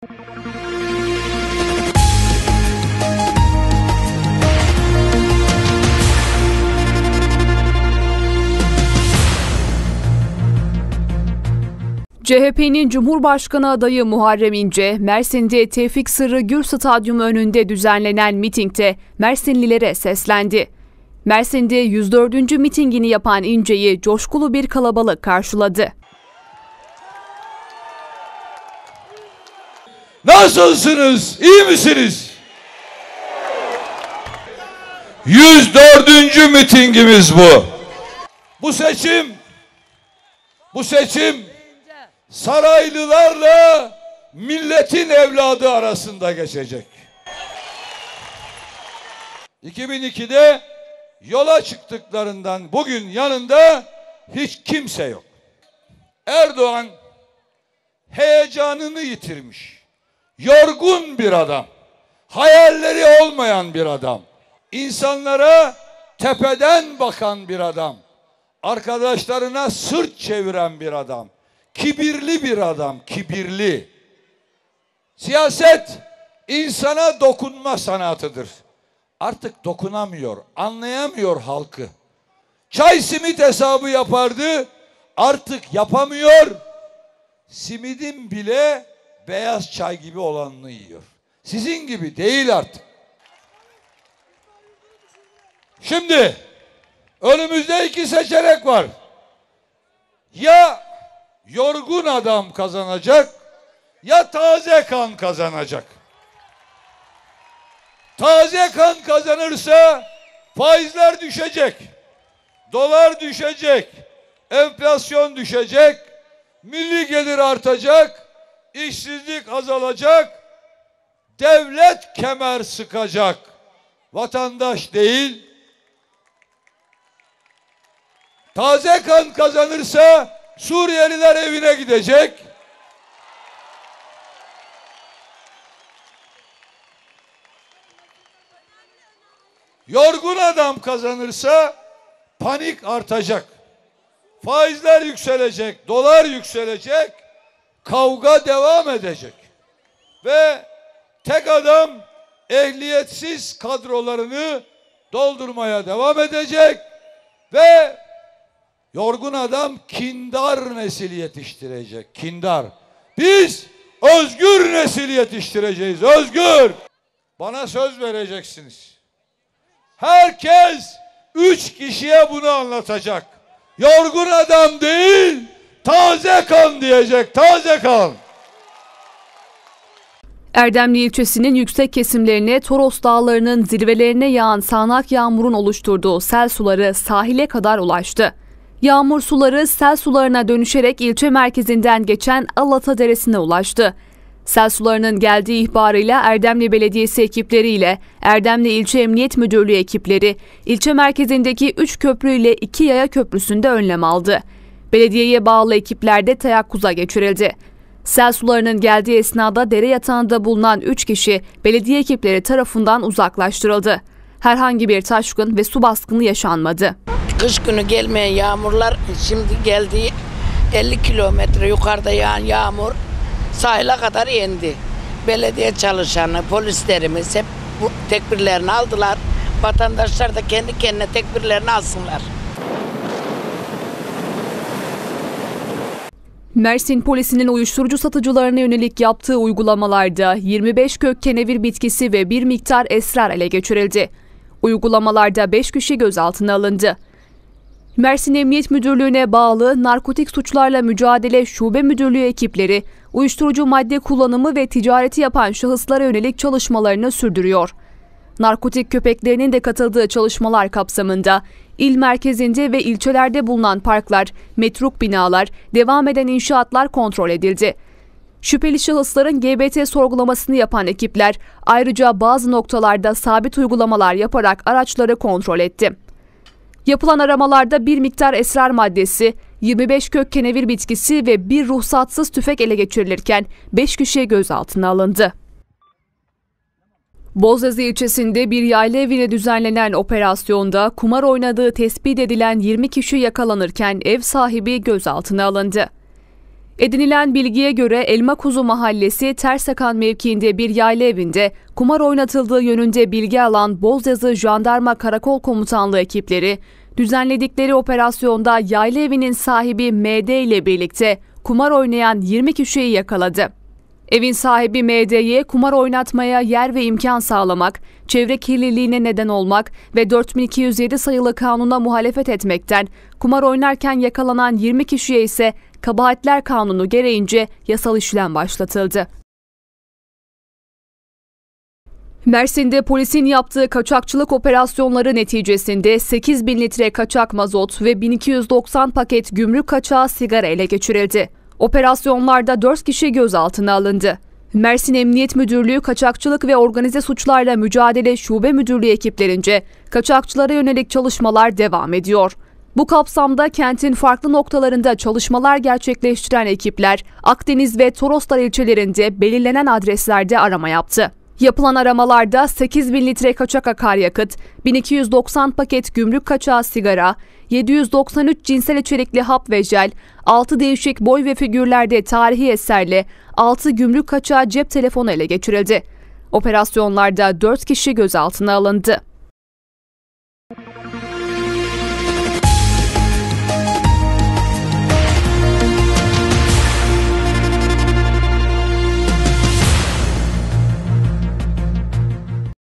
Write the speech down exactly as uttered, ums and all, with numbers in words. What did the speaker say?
C H P'nin Cumhurbaşkanı adayı Muharrem İnce, Mersin'de Tevfik Sırrı Gül Stadyumu önünde düzenlenen mitingde Mersinlilere seslendi. Mersin'de yüz dördüncü mitingini yapan İnce'yi coşkulu bir kalabalık karşıladı. Nasılsınız? İyi misiniz? yüz dördüncü mitingimiz bu. Bu seçim, bu seçim saraylılarla milletin evladı arasında geçecek. iki bin ikide yola çıktıklarından bugün yanında hiç kimse yok. Erdoğan heyecanını yitirmiş, yorgun bir adam, hayalleri olmayan bir adam, insanlara tepeden bakan bir adam, arkadaşlarına sırt çeviren bir adam, kibirli bir adam, kibirli. Siyaset insana dokunma sanatıdır. Artık dokunamıyor, anlayamıyor halkı. Çay simit hesabı yapardı, artık yapamıyor. Simidin bile beyaz çay gibi olanını yiyor. Sizin gibi değil artık. Şimdi önümüzde iki seçenek var. Ya yorgun adam kazanacak, ya taze kan kazanacak. Taze kan kazanırsa faizler düşecek, dolar düşecek, enflasyon düşecek, milli gelir artacak, işsizlik azalacak, devlet kemer sıkacak. Vatandaş değil. Taze kan kazanırsa Suriyeliler evine gidecek. Yorgun adam kazanırsa panik artacak. Faizler yükselecek, dolar yükselecek, kavga devam edecek. Ve tek adam ehliyetsiz kadrolarını doldurmaya devam edecek ve yorgun adam kindar nesil yetiştirecek. Kindar. Biz özgür nesil yetiştireceğiz. Özgür. Bana söz vereceksiniz. Herkes üç kişiye bunu anlatacak. Yorgun adam değil, taze kan diyecek. Taze kan. Erdemli ilçesinin yüksek kesimlerine, Toros Dağları'nın zirvelerine yağan sağanak yağmurun oluşturduğu sel suları sahile kadar ulaştı. Yağmur suları sel sularına dönüşerek ilçe merkezinden geçen Alata Deresi'ne ulaştı. Sel sularının geldiği ihbarıyla Erdemli Belediyesi ekipleriyle Erdemli İlçe Emniyet Müdürlüğü ekipleri ilçe merkezindeki üç köprü ile iki yaya köprüsünde önlem aldı. Belediyeye bağlı ekipler de teyakkuza geçirildi. Sel sularının geldiği esnada dere yatağında bulunan üç kişi belediye ekipleri tarafından uzaklaştırıldı. Herhangi bir taşkın ve su baskını yaşanmadı. Kış günü gelmeyen yağmurlar şimdi geldi. elli kilometre yukarıda yağan yağmur sahile kadar indi. Belediye çalışanı, polislerimiz hep bu tedbirlerini aldılar. Vatandaşlar da kendi kendine tedbirlerini alsınlar. Mersin polisinin uyuşturucu satıcılarına yönelik yaptığı uygulamalarda yirmi beş kök kenevir bitkisi ve bir miktar esrar ele geçirildi. Uygulamalarda beş kişi gözaltına alındı. Mersin Emniyet Müdürlüğü'ne bağlı Narkotik Suçlarla Mücadele Şube Müdürlüğü ekipleri uyuşturucu madde kullanımı ve ticareti yapan şahıslara yönelik çalışmalarını sürdürüyor. Narkotik köpeklerinin de katıldığı çalışmalar kapsamında il merkezinde ve ilçelerde bulunan parklar, metruk binalar, devam eden inşaatlar kontrol edildi. Şüpheli şahısların G B T sorgulamasını yapan ekipler ayrıca bazı noktalarda sabit uygulamalar yaparak araçları kontrol etti. Yapılan aramalarda bir miktar esrar maddesi, yirmi beş kök kenevir bitkisi ve bir ruhsatsız tüfek ele geçirilirken beş kişi gözaltına alındı. Bozyazı ilçesinde bir yayla evine düzenlenen operasyonda kumar oynadığı tespit edilen yirmi kişi yakalanırken ev sahibi gözaltına alındı. Edinilen bilgiye göre Elmakuzu Mahallesi Tersakan mevkiinde bir yayla evinde kumar oynatıldığı yönünde bilgi alan Bozyazı Jandarma Karakol Komutanlığı ekipleri, düzenledikleri operasyonda yayla evinin sahibi M D ile birlikte kumar oynayan yirmi kişiyi yakaladı. Evin sahibi M D'ye kumar oynatmaya yer ve imkan sağlamak, çevre kirliliğine neden olmak ve dört bin iki yüz yedi sayılı kanuna muhalefet etmekten, kumar oynarken yakalanan yirmi kişiye ise Kabahatler Kanunu gereğince yasal işlem başlatıldı. Mersin'de polisin yaptığı kaçakçılık operasyonları neticesinde sekiz bin litre kaçak mazot ve bin iki yüz doksan paket gümrük kaçağı sigara ele geçirildi. Operasyonlarda dört kişi gözaltına alındı. Mersin Emniyet Müdürlüğü Kaçakçılık ve Organize Suçlarla Mücadele Şube Müdürlüğü ekiplerince kaçakçılara yönelik çalışmalar devam ediyor. Bu kapsamda kentin farklı noktalarında çalışmalar gerçekleştiren ekipler Akdeniz ve Toroslar ilçelerinde belirlenen adreslerde arama yaptı. Yapılan aramalarda sekiz bin litre kaçak akaryakıt, bin iki yüz doksan paket gümrük kaçağı sigara, yedi yüz doksan üç cinsel içerikli hap ve jel, altı değişik boy ve figürlerde tarihi eserle altı gümrük kaçağı cep telefonu ele geçirildi. Operasyonlarda dört kişi gözaltına alındı.